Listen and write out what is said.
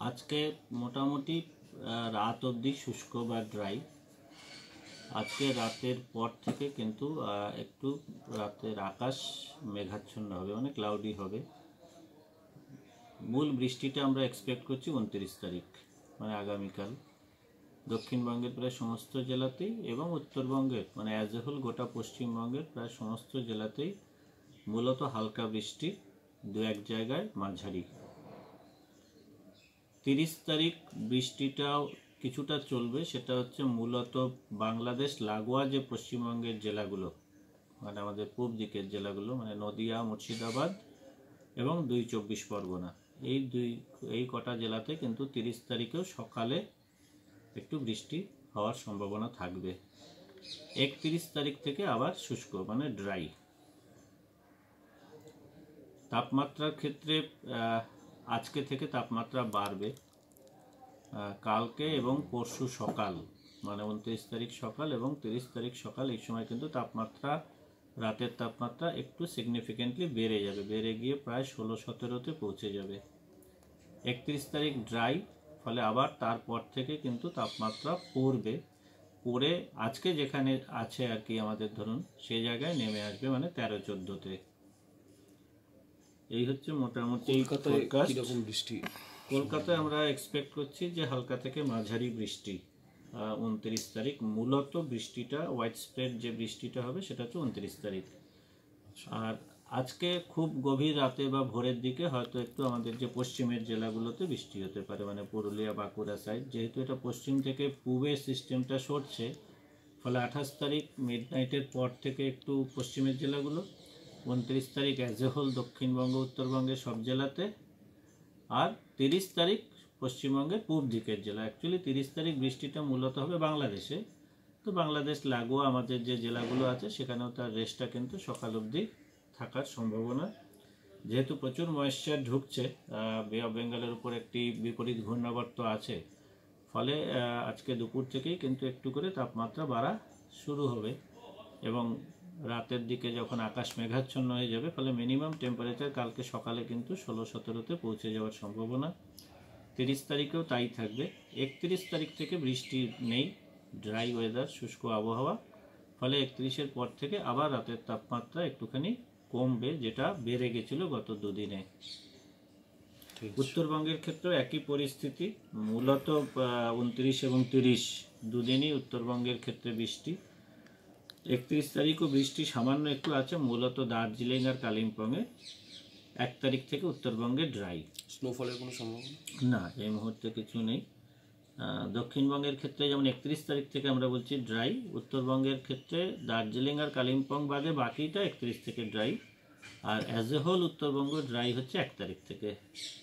আজকে মোটামুটি রাত অবধি শুষ্ক বা ড্রাই। আজকে রাতের পর থেকে কিন্তু একটু রাতের আকাশ মেঘাচ্ছন্ন হবে, মানে ক্লাউডি হবে। মূল বৃষ্টিটা আমরা এক্সপেক্ট করছি 29 তারিখ, মানে আগামীকাল। দক্ষিণবঙ্গের প্রায় সমস্ত জেলাতেই এবং উত্তরবঙ্গের মানে অ্যাজ এ হোল গোটা পশ্চিমবঙ্গের প্রায় সমস্ত জেলাতেই মূলত হালকা বৃষ্টি, দু এক জায়গায় মাঝারি। 30 তারিখ বৃষ্টিটাও কিছুটা চলবে, সেটা হচ্ছে মূলত বাংলাদেশ লাগোয়া যে পশ্চিমবঙ্গের জেলাগুলো, মানে আমাদের পূব দিকের জেলাগুলো, মানে নদিয়া, মুর্শিদাবাদ এবং 2 24 পরগনা, এই কটা জেলাতে কিন্তু 30 তারিখেও সকালে একটু বৃষ্টি হওয়ার সম্ভাবনা থাকবে। 31 তারিখ থেকে আবার শুষ্ক মানে ড্রাই। তাপমাত্রার ক্ষেত্রে আজকে থেকে তাপমাত্রা বাড়বে। কালকে এবং পরশু সকাল, মানে 29 তারিখ সকাল এবং 30 তারিখ সকাল, এই সময় কিন্তু তাপমাত্রা, রাতের তাপমাত্রা একটু সিগনিফিকেন্টলি বেড়ে যাবে, বেড়ে গিয়ে প্রায় 16-17তে পৌঁছে যাবে। 31 তারিখ ড্রাই, ফলে আবার তারপর থেকে কিন্তু তাপমাত্রা পড়ে আজকে যেখানে আছে আর কি আমাদের ধরুন সেই জায়গায় নেমে আসবে, মানে 13-14তে। এই হচ্ছে মোটামুটি কিরকম বৃষ্টি। কলকাতায় আমরা এক্সপেক্ট করছি যে হালকা থেকে মাঝারি বৃষ্টি 29 তারিখ। মূলত বৃষ্টিটা হোয়াইট স্প্রেড যে বৃষ্টিটা হবে সেটা হচ্ছে 29 তারিখ। আর আজকে খুব গভীর রাতে বা ভোরের দিকে হয়তো একটু আমাদের যে পশ্চিমের জেলাগুলোতে বৃষ্টি হতে পারে, মানে পুরুলিয়া, বাঁকুড়া সাইড। যেহেতু এটা পশ্চিম থেকে পূবের সিস্টেমটা সরছে, ফলে 28 তারিখ মিডনাইটের পর থেকে একটু পশ্চিমের জেলাগুলো, 29 তারিখ অ্যাজ এ হোল দক্ষিণবঙ্গ, উত্তরবঙ্গের সব জেলাতে, আর 30 তারিখ পশ্চিমবঙ্গের পূব দিকের জেলা। অ্যাকচুয়ালি 30 তারিখ বৃষ্টিটা মূলত হবে বাংলাদেশে, তো বাংলাদেশ লাগোয়া আমাদের যে জেলাগুলো আছে সেখানেও তার রেস্টটা কিন্তু সকাল অবধি থাকার সম্ভাবনা। যেহেতু প্রচুর ময়েশ্চার ঢুকছে, বে অফ বেঙ্গলের উপর একটি বিপরীত ঘূর্ণাবর্ত আছে, ফলে আজকে দুপুর থেকেই কিন্তু একটু করে তাপমাত্রা বাড়া শুরু হবে এবং রাতের দিকে যখন আকাশ মেঘাচ্ছন্ন হয়ে যাবে, ফলে মিনিমাম টেম্পারেচার কালকে সকালে কিন্তু 16-17তে পৌঁছে যাওয়ার সম্ভাবনা। 30 তারিখেও তাই থাকবে। 31 তারিখ থেকে বৃষ্টি নেই, ড্রাই ওয়েদার, শুষ্ক আবহাওয়া, ফলে 31-এর পর থেকে আবার রাতের তাপমাত্রা একটুখানি কমবে, যেটা বেড়ে গেছিল গত দুদিনে। উত্তরবঙ্গের ক্ষেত্রেও একই পরিস্থিতি, মূলত 29 এবং 30 দুদিনই উত্তরবঙ্গের ক্ষেত্রে বৃষ্টি। 31 তারিখও বৃষ্টি সামান্য একটু আছে, মূলত দার্জিলিং আর কালিম্পংয়ে। 1 তারিখ থেকে উত্তরবঙ্গে ড্রাই। স্নোফলের কোনো সম্ভাবনা না, এই মুহূর্তে কিছু নেই। দক্ষিণবঙ্গের ক্ষেত্রে যেমন 31 তারিখ থেকে আমরা বলছি ড্রাই, উত্তরবঙ্গের ক্ষেত্রে দার্জিলিং আর কালিম্পং বাদে বাকিটা 31 থেকে ড্রাই, আর as a whole Uttarbanga dry হচ্ছে 1 তারিখ থেকে।